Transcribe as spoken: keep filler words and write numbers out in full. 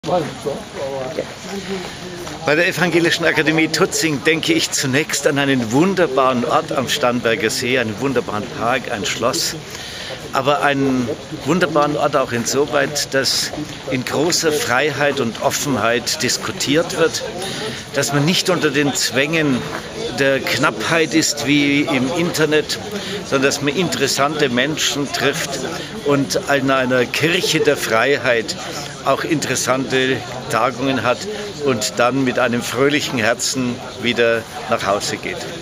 Bei der Evangelischen Akademie Tutzing denke ich zunächst an einen wunderbaren Ort am Starnberger See, einen wunderbaren Park, ein Schloss, aber einen wunderbaren Ort auch insoweit, dass in großer Freiheit und Offenheit diskutiert wird, dass man nicht unter den Zwängen der Knappheit ist wie im Internet, sondern dass man interessante Menschen trifft und in einer Kirche der Freiheit auch interessante Tagungen hat und dann mit einem fröhlichen Herzen wieder nach Hause geht.